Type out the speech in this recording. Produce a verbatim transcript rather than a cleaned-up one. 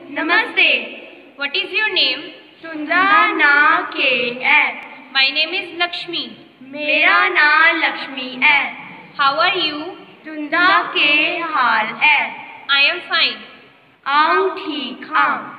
नमस्ते. What is your name? तुंदा नाम के है? My name is Lakshmi. मेरा नाम लक्ष्मी है. How are you? तुंदा के हाल है? I am fine. आऊँ ठीक हाँ.